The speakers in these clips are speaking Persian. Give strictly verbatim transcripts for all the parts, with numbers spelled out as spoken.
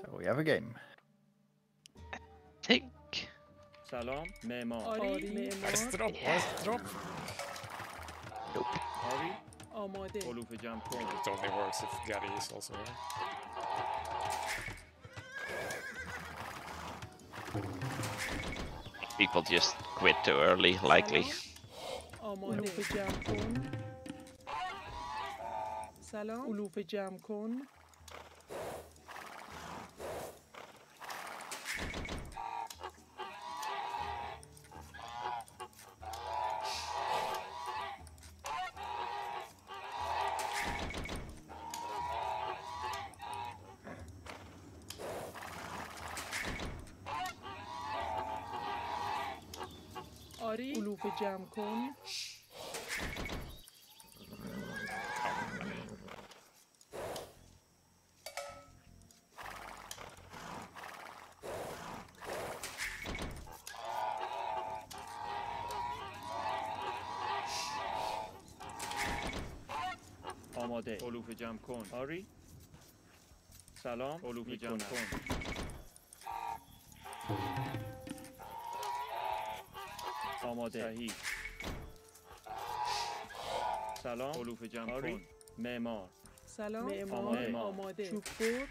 So we have a game. Think. سلام معمار. آری Nice معمار. drop, nice drop. Nope. آری آماده. علوف جمع کن. It only works if Gary is also here. People just quit too early, likely. سلام. آماده. علوف جمع کن. سلام. علوف جمع کن. آری علوف جمع کن. آماده علوف جمع کن. آری سلام علوف جمع کن. آماده صحیح. سلام علوف جمع کن. معمار سلام. آماده. معمار آماده. چوب بر.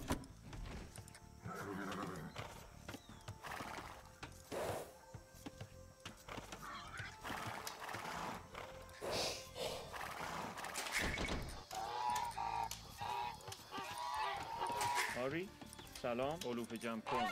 آری سلام علوف جمع کن.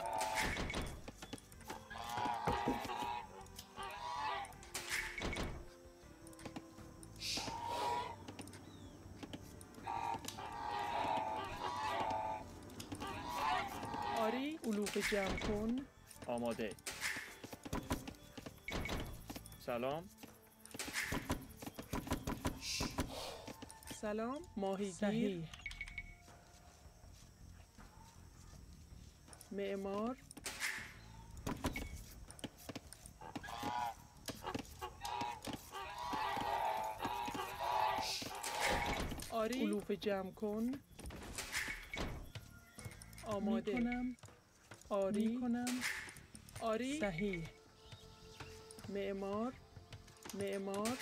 آری علوف جمع کن. آماده سلام سلام. ماهیگیر. معمار. آری علوف جمع کن. آماده کنم. آری کنم. آری صحیح. معمار. معمار.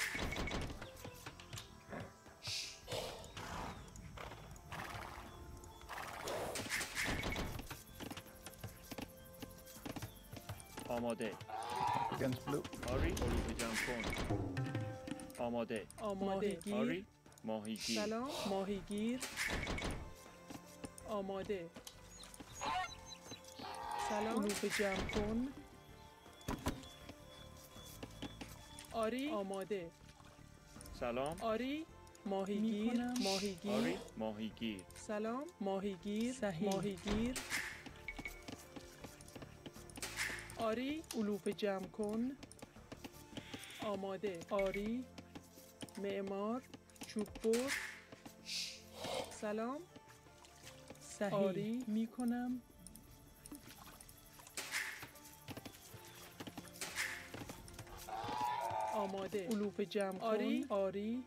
آماده Against blue. آری علوف جمع کن. آماده آماده. آری ماهیگیر. سلام. ماهیگیر. آماده. سلام. علوف جمع کن. آری آماده. سلام آری ماهیگیر. ماهیگیر. آری ماهیگیر. سلام. ماهیگیر. صحیح. ماهیگیر. آری علوف جمع کن. آماده. آری معمار. چوب بر. سلام. صحیح. آری می کنم. آماده. علوف جمع کن. آری آری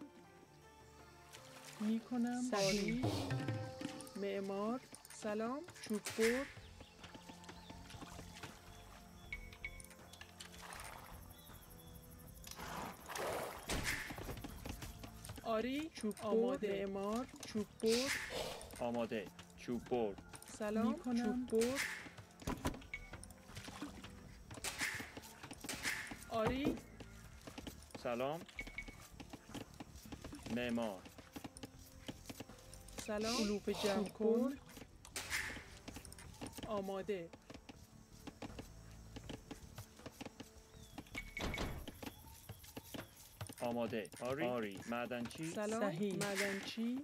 می کنم. صحیح. معمار. سلام. چوب بر. آری چوب آماده. معمار. چوب بر. آماده چوب برد. سلام. چوب بر. آری سلام معمار. سلام. علوف جمع کن. آماده. آماده آری آری معدنچی. سلام. صحیح. معدنچی.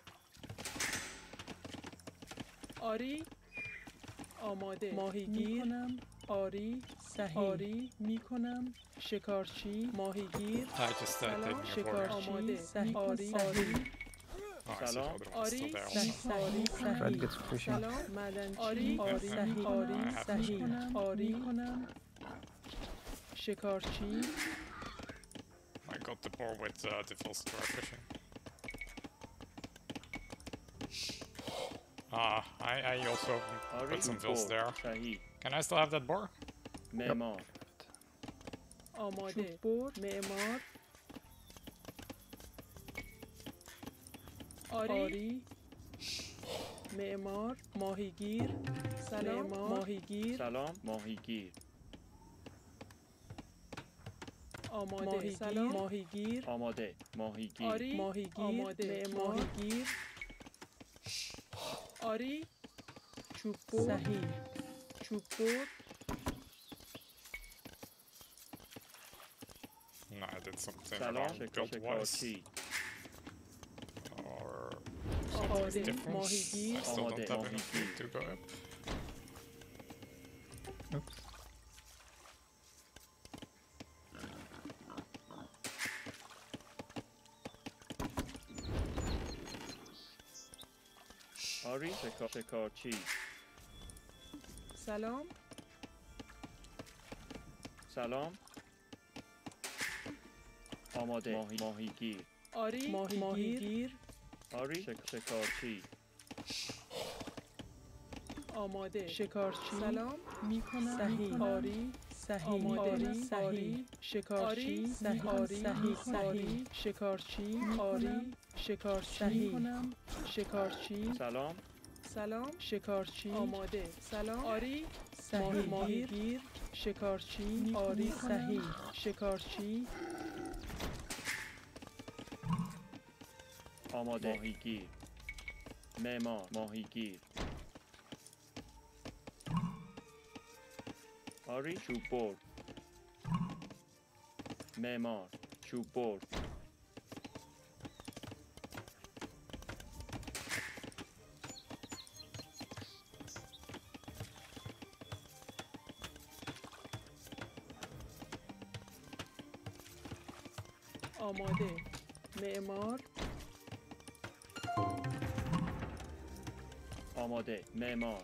آری آماده. ماهیگیر. کنم. آری صحیح. آری می کنم. شکارچی. ماهیگیر. I just uh, سلام. taking a شکار board. آماده. صحیح. آری آری Oh, I see سلام. the other one's still آری there. صحیح. آری Fred صحیح. gets fishing. سلام. معدنچی. آری آری صحیح. آری صحیح. آری کنم. شکارچی. I got the board with uh, the full square fishing. Ah, I, I also آری put some fills بور. there. صحیح. Can I still have that boar? معمار. آماده بر معمار آری آری معمار ماهیگیر سلام ماهیگیر سلام ماهیگیر. آماده ماهیگیر سلام ماهیگیر آماده ماهیگیر. آری ماهیگیر آماده ماهیگیر آری چوب بر صحیح چوب بر No, I did something سلام wrong build-wise. شکارچی. Or آماده difference. ماهیگیر I still آماده، don't have enough ماهیگیر. food to go up. Oops. آری شکار شکارچی. سلام سلام. آماده ماهی ماهیگیر. آری ماهیگیر آری شک شکارچی. آماده شکارچی سلام میکنم صحیح آری صحیح آماده صحیح شکارچی صحیح آری صحیح شکارچی آری شکارچی کنم شکارچی سلام سلام شکارچی آماده سلام آری صحیح ماهیگیر شکارچی آری صحیح شکارچی آماده ماهیگیر. معمار ماهیگیر. آری چوب بر. معمار چوب بر. آماده معمار آماده معمار.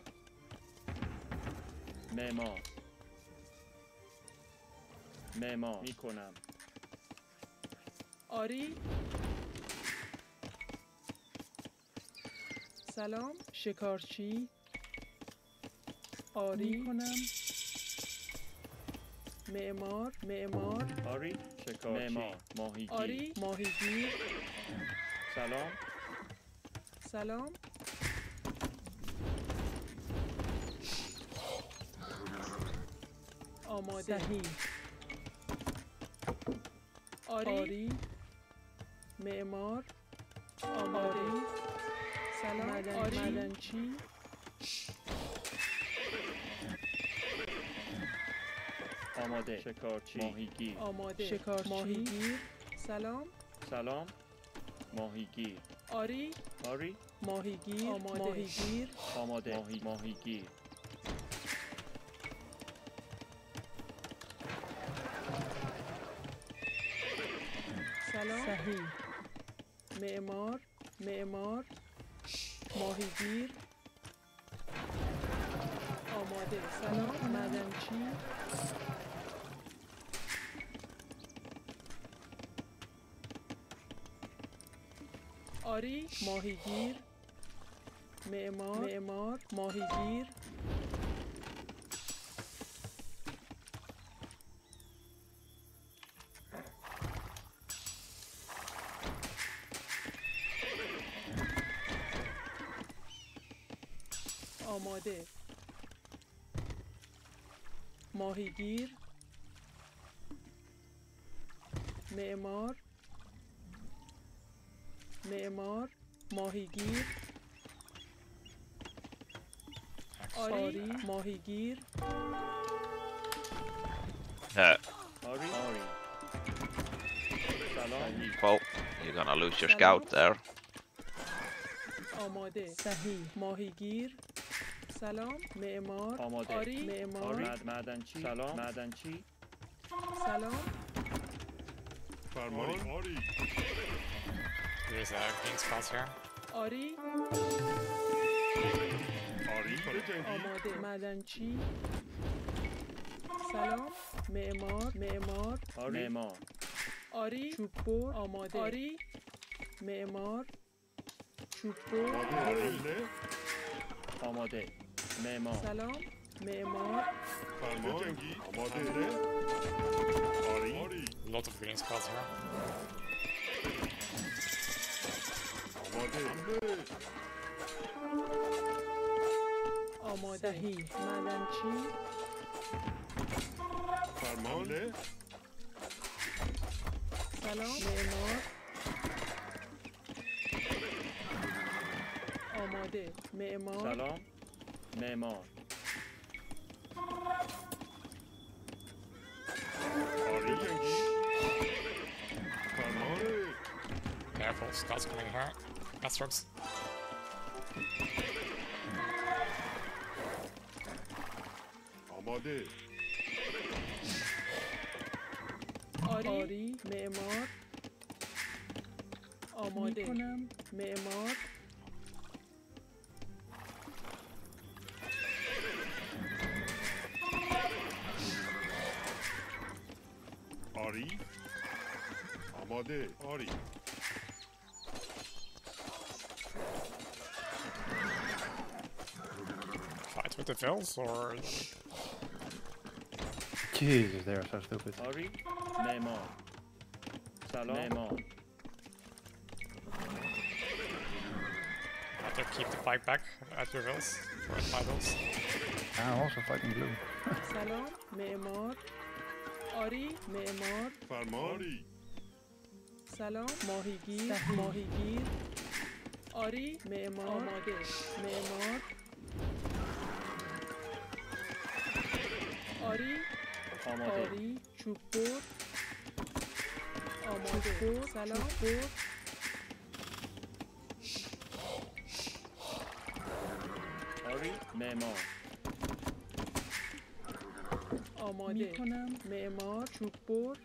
معمار معمار میکنم. آری سلام شکارچی آری کنم معمار معمار آری شکارچی. معمار ماهیگیر. آری ماهیگیر سلام سلام آماده صحیح آری, آری. معمار آماده سلام مدن. آری مدنچی آماده شکارچی. ماهیگیر. آماده شکارچی ماهیگیر سلام سلام ماهیگیر. آری آری ماهیگیر آماده ماهیگیر آماده ماهی ماهیگیر. سلام صحیح معمار معمار ماهیگیر آماده سلام مدنچی آری ماهیگیر معمار معمار ماهیگیر آماده ماهیگیر معمار معمار ماهیگیر آری ماهیگیر Uh, آری آری. سلام. well, you're gonna lose your Salam. scout there. آماده صحیح ماهیگیر سلام معمار آماده. آری معمار آری مد- معدنچی. سلام معدنچی. سلام فرمان آری. There's a green spots here. آری آری آماده مدنچی سلام معمار معمار آری معمار. آری چوب بر آماده آری معمار چوب بر آری آماده. معمار. سلام. معمار. فرمان جنگی آماده. آری. A lot of green spots here. آماده. آماده. صحیح. معدنچی. فرمان. سلام. معمار. آماده. معمار. سلام. معمار. آری جنگی. فرمان. Careful, Scott's coming here. Deathstrokes. آماده. آری. آری. معمار. آماده. کنم. معمار. آری. آماده. آری. Fight with the Vills or Jesus, they are so stupid. آری. معمار. سلام. معمار. have to keep the pike back at your Vills or at my Vills. I'm also fighting blue. سلام. معمار. آری. معمار. فرمان. آری. سلام. ماهیگیر. ماهیگیر. آری. معمار. آماده. معمار. آری. آماده. آری. چوب بر. آماده. سلام. بر. آری. معمار. آماده. میکنم. معمار. چوب بر.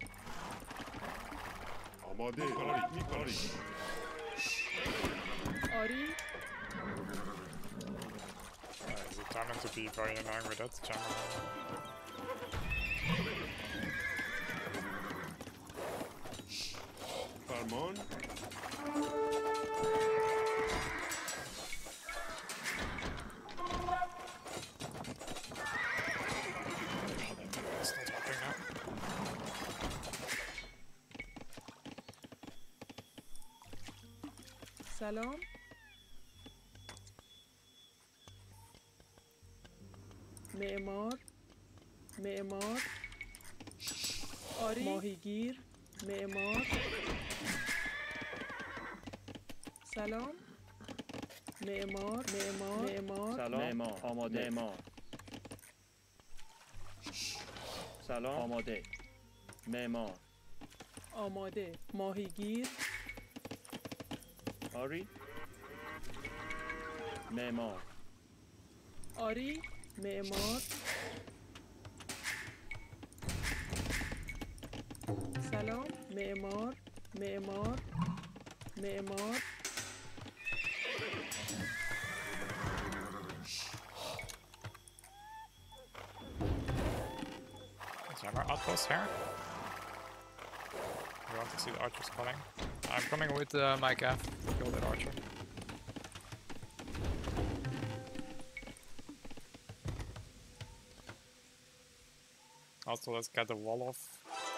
آماده. آری. آری. آری. Uh, is determined to be very annoying with that jammer. فرمان. It's not helping now. سلام. معمار. معمار. آری. ماهیگیر. معمار. سلام. معمار. معمار. معمار. سلام. معمار. آماده. معمار. سلام. آماده. معمار. آماده. ماهیگیر. آری. معمار. آری. معمار. سلام. معمار. معمار. معمار. Jammer outpost here. You want to see the archers coming? I'm coming with uh, my gaff. Kill that archer. Also, let's get the wall off.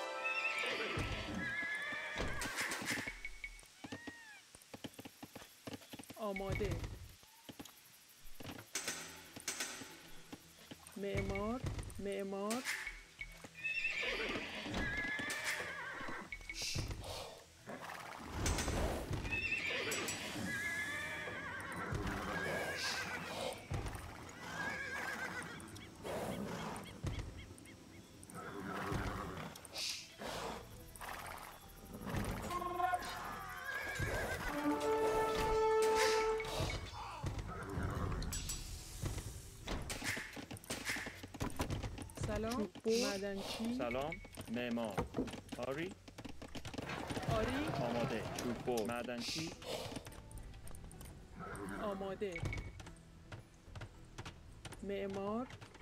آماده. معمار. معمار. سلام. معدنچی. سلام. معمار. آری. آری. آماده. چوب بر. معدنچی. آماده. معمار.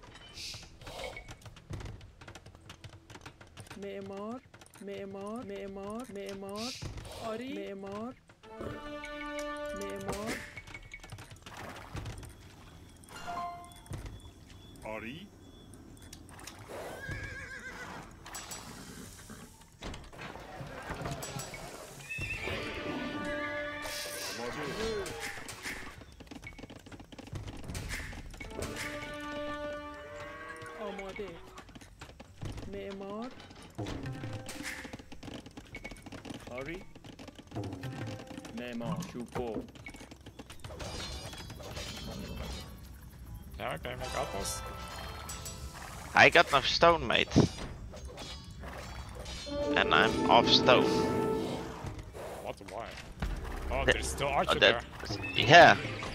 معمار. معمار. معمار. معمار. آری. معمار. معمار. آری آماده آماده معمار آری معمار چوبو Yeah, okay, make outposts. I got no stone, mate. And I'm off stone. What? Why? Oh, The- there's still Oh, archer that, there. yeah.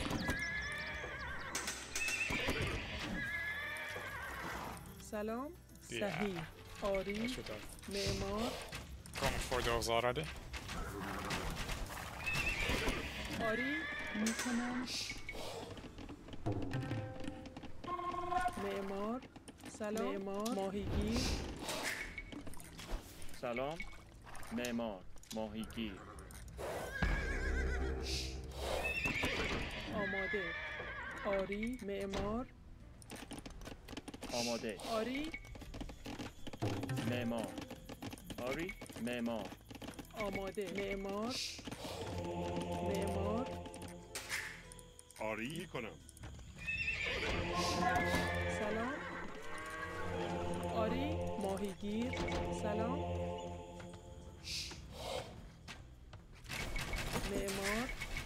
سلام Yeah. صحیح I آری should have معمار gone for those already. آری میکنم معمار سلام معمار ماهیگیر سلام معمار ماهیگیر آماده آری معمار آماده آری معمار آری معمار آماده معمار معمار آری میکنم سلام آری ماهیگیر سلام معمار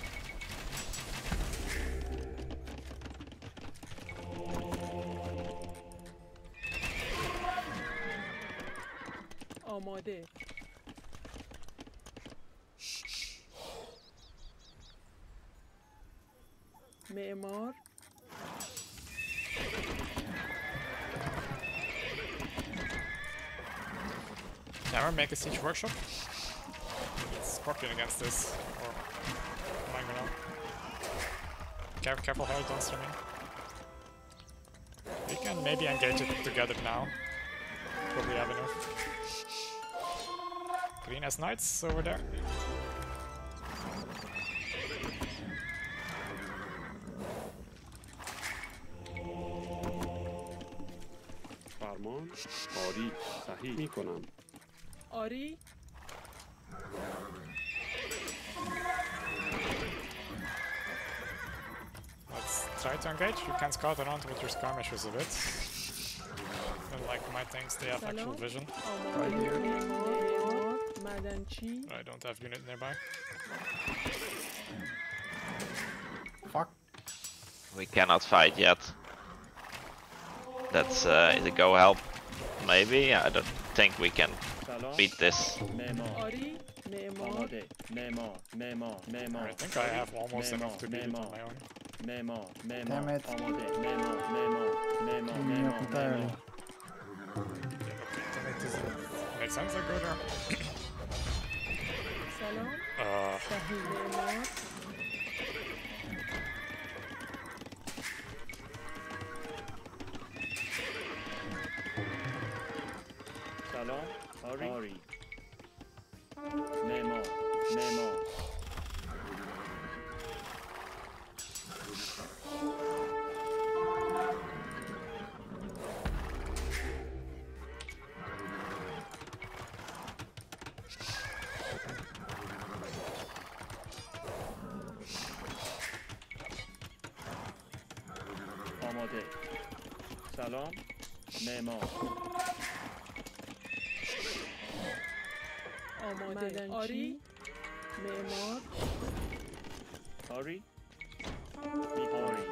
آماده معمار Never make a siege workshop. It's Scorpion against this. Or am I gonna? Care careful how it don't stream in. We can maybe engage it together now. Probably have enough. Green has knights over there. فرمان آری صحیح میکنم آری Let's try to engage. You can scout around with your skirmishers a bit. And like my things, they have actual Hello? vision. آماده معمار معدنچی I don't have unit nearby. Fuck. We cannot fight yet. That's uh, is a go help. Maybe I don't think we can سلام beat this. معمار آری معمار آماده معمار معمار معمار I think I have almost enough to beat it on my own. معمار Damn معمار it. آماده معمار معمار معمار Give me up معمار entirely. معمار Makes sense, I go there. سلام Uh, صحیح معمار سلام آری آری معمار معمار آماده سلام معمار آماده آری معمار آری می آری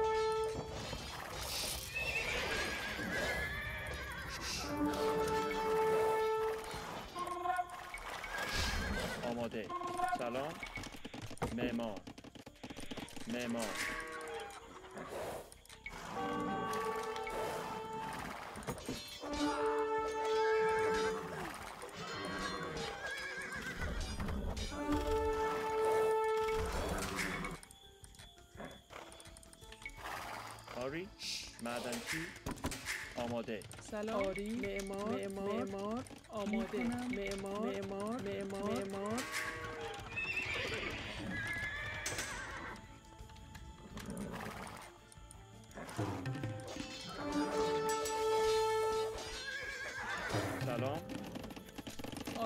آماده سلام معمار معمار آری معدنچی آماده سلام آری معمار معمار آماده معمار معمار معمار معمار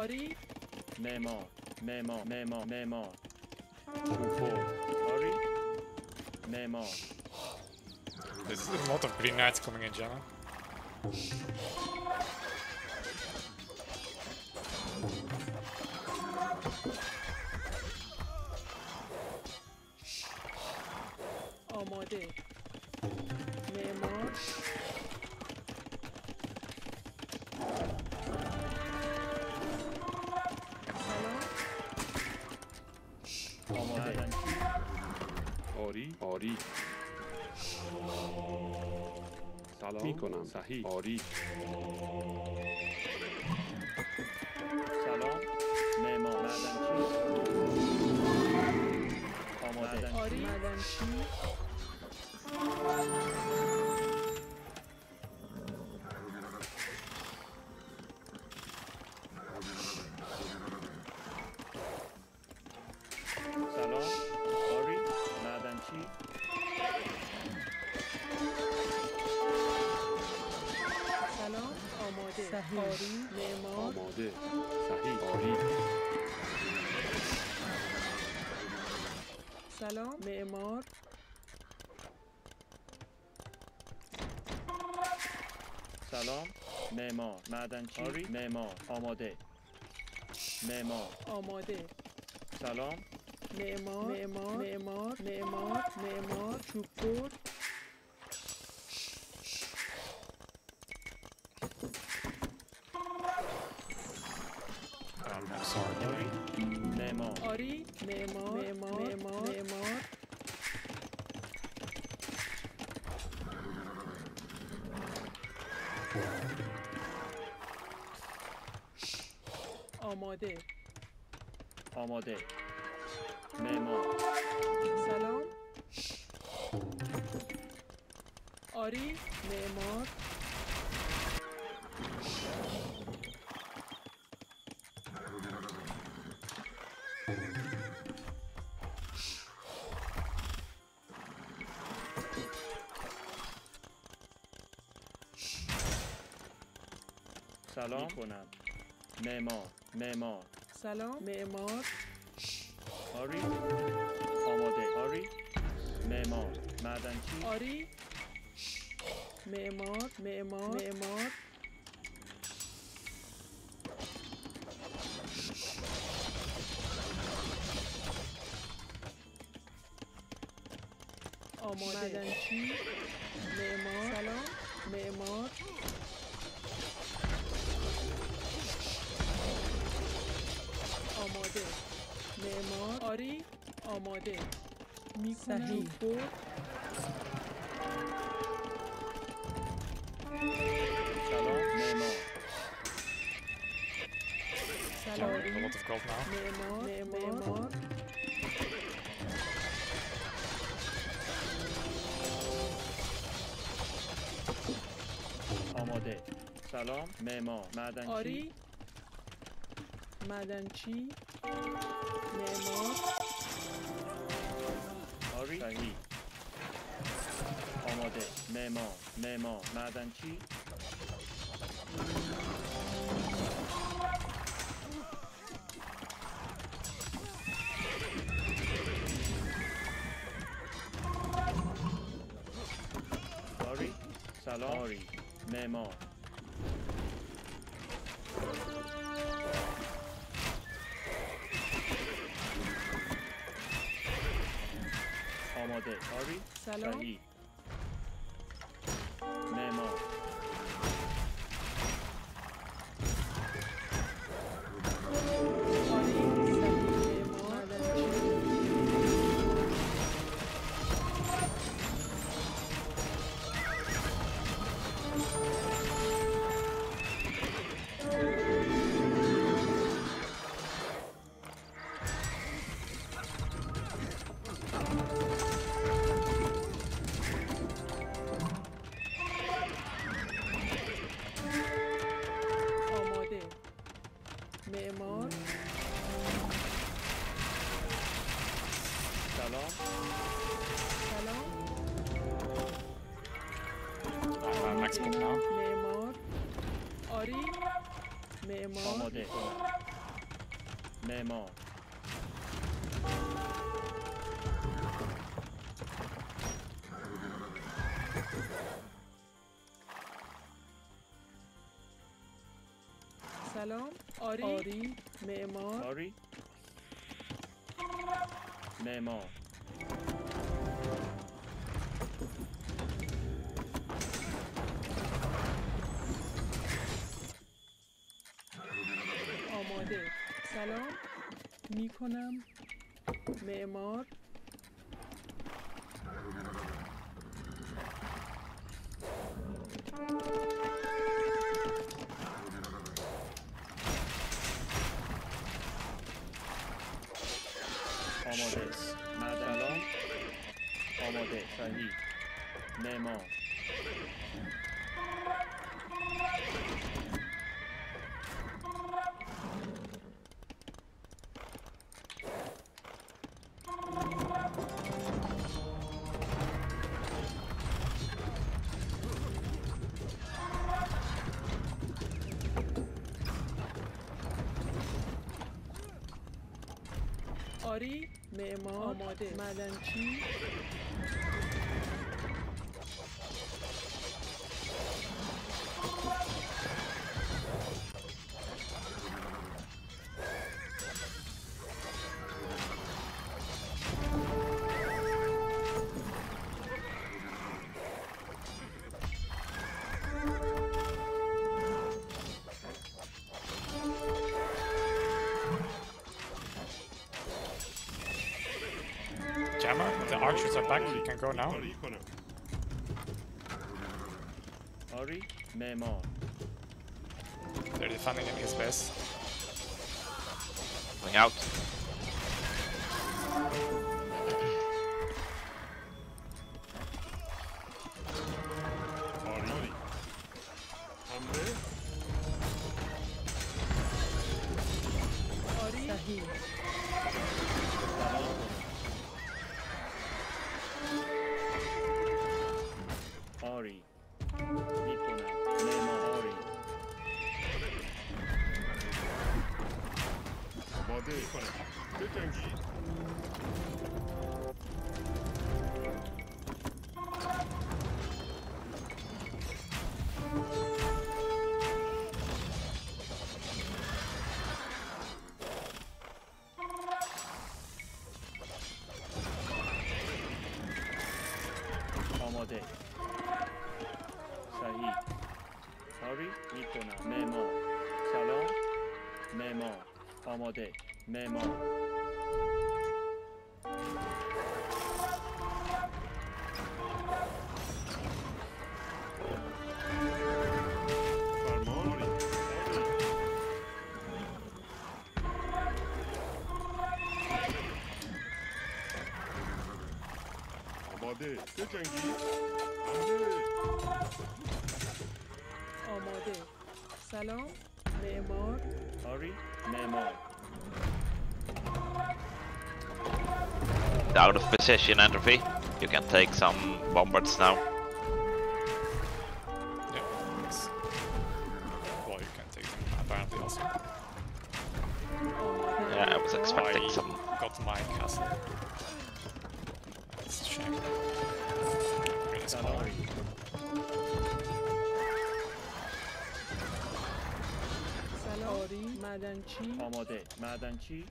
آری معمار معمار معمار معمار چوببر آری معمار There's a lot of green knights coming in, Jenna. آماده معمار سلام آماده آری آری سلام میکنم صحیح آری سلام معمار معدنچی آماده آری معدنچی سلام آری معدنچی سلام آماده صحیح آری معمار آماده صحیح آری سلام معمار سلام معمار معدنچی آری معمار آماده معمار آماده سلام معمار معمار معمار معمار معمار چوببر I'm sorry. آری معمار آری معمار معمار معمار معمار آماده آماده معمار سلام آری معمار سلام کنم معمار معمار سلام معمار آری آماده آری معمار معدنچی آری معمار معمار معمار آماده معدنچی معمار سلام معمار آماده معمار آری آماده میکنم صحیح. چوببر سلام معمار سلام A lot of gold now. معمار معمار آماده سلام معمار معدنچی آری معدنچی معمار آری صحیح آماده معمار معمار معدنچی آری سلام آری معمار آماده آری سلام صحیح معمار آری صحیح معمار آماده معمار سلام سلام Uh, max book now. معمار آری معمار آماده معمار سلام آری آری معمار آری معمار آماده سلام میکنم معمار آماده سلام آماده صحیح معمار آری معمار آماده معدنچی Jammer, the archers are back, you can go now. کاری کنم. آری معمار They're defending in his base. Going out. آری. حمله. آری صحیح سلام آری میکنم معمار آری آماده کنم. بجنگید. آماده صحیح آری میکنم معمار سلام معمار آماده معمار فرمان. آری. آماده. بجنگید. حمله. آماده سلام معمار آری معمار Out of position, Entropy. You can take some bombards now. Yeah, yes. Well, you can take them apparently also. آماده Yeah, I was expecting I some. got my castle. That's a shame. Really سلام small. آری سلام آری معدنچی آماده معدنچی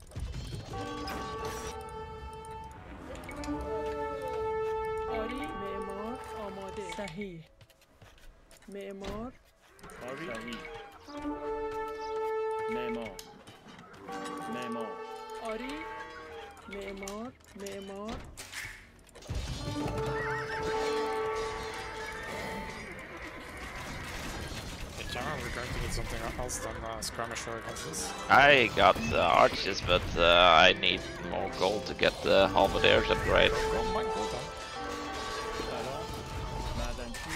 آری معمار آماده صحیح معمار آری صحیح معمار معمار آری معمار معمار Okay, Jammer, we're going to need something else than uh, skirmisher against this. I got the arches, but uh, I need more gold to get the halberdiers upgrade. Go mine gold then. سلام معدنچی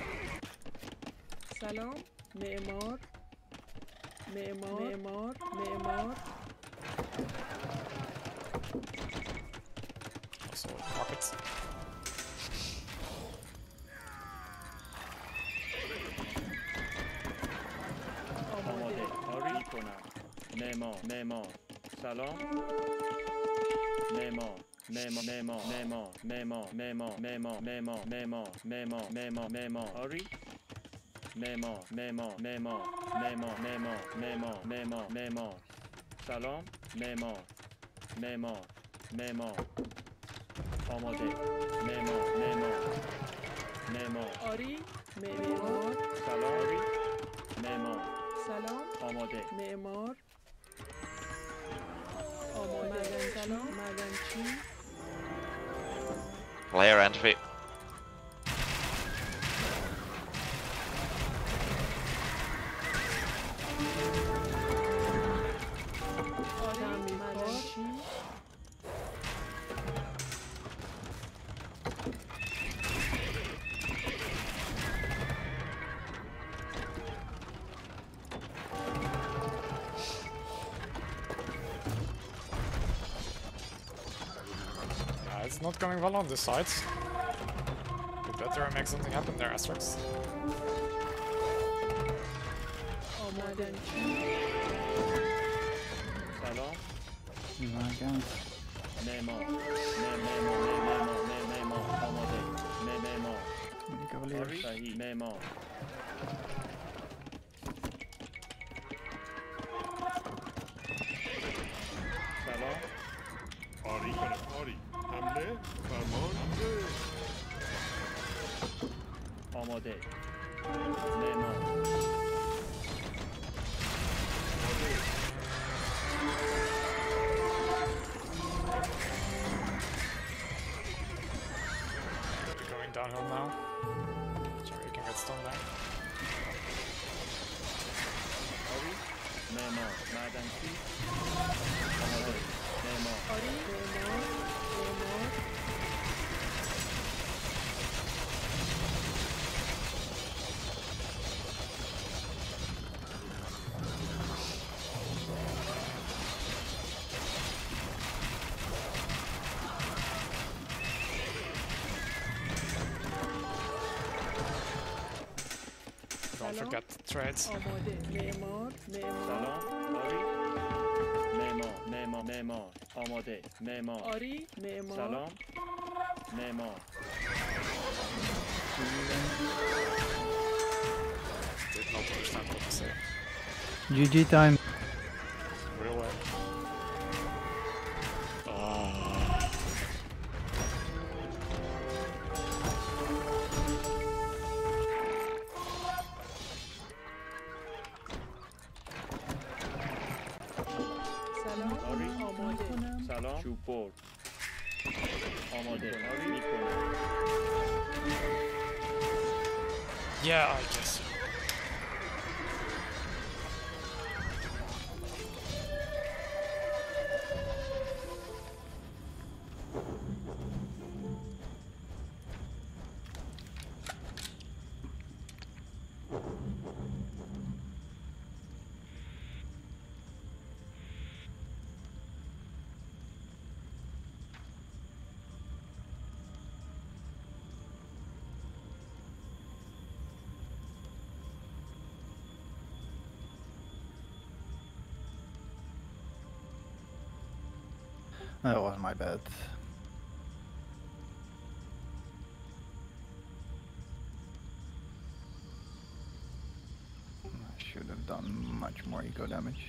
سلام معمار معمار معمار معمار Also, rockets. آماده آری کنم معمار معمار سلام معمار معمار معمار معمار معمار معمار معمار معمار معمار معمار معمار آری معمار معمار معمار معمار معمار معمار معمار معمار سلام معمار معمار معمار آماده معمار معمار معمار آری معمار سلام آری معمار سلام آماده معمار آماده سلام معدنچی Player entry. آری معدنچی Uh, it's not going well on this side. We better make something happen there, Asterix. آمادنچی سلام Dragon. معمار معمار معمار معمار آماده معمار Many cavaliers. صحیح معمار سلام آری کنه آری حمله فرمان حمله آماده معمار We're going downhill now. So we can get stun there. آری معمار معدنچی آماده معمار آری معمار معمار Don't Hello? forget the trades. آماده معمار معمار سلام آری معمار معمار معمار آماده معمار آری معمار سلام معمار Did not understand what to say. G G time. Really? سلام آری آماده سلام چوب برد آماده آری میکنم Yeah, I guess. That was my bad. I should have done much more eco damage.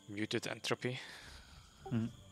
Muted entropy. Mhm.